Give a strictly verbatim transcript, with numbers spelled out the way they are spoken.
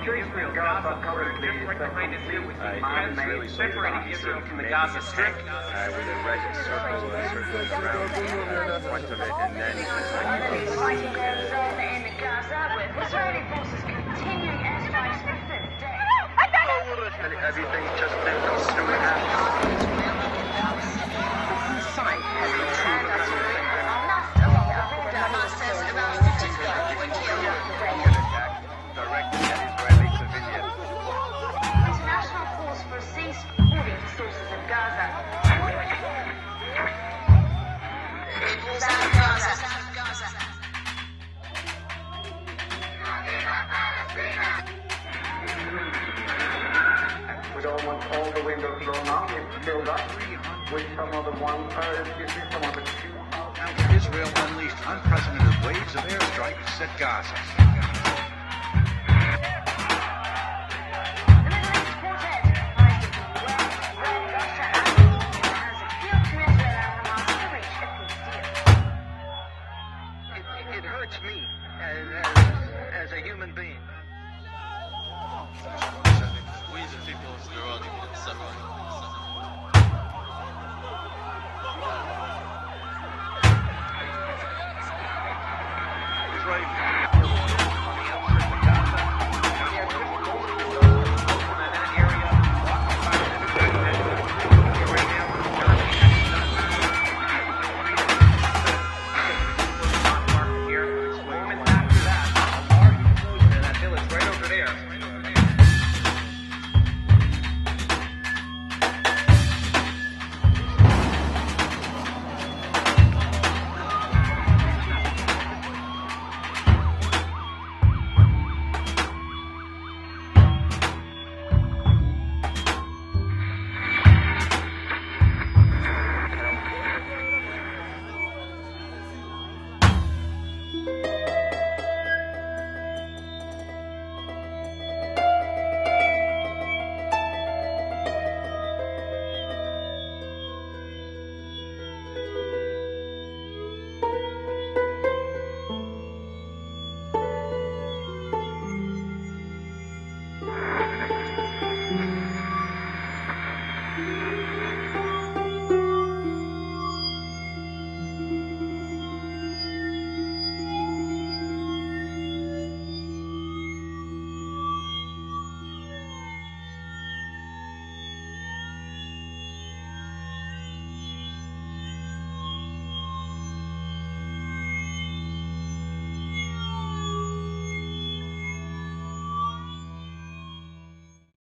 Israel Gaza currently just right behind us here, we see man-made separating Israel from the Gaza Strip. Uh, with a red circle uh, circling around uh, in front of it, and then fighting their zone in Gaza, with Israeli forces continuing airstrikes for the day. Everything's just been lost to a Site has been turned up to enough along the border. Hamas says about fifty people were killed. directed at Israeli civilians. International calls for a cease, according to sources in Gaza. South Gaza. We don't want all the windows blown up, it's filled up with some of the ones, uh, you see some of the two. Israel unleashed unprecedented waves of airstrikes at Gaza. The Middle East Quartet advises the U S, Israel, Russia, and Turkey has appealed to Israel and Hamas to reach a peace deal. It, it hurts me as, as, as a human being. We the people of Iran are suffering. Israeli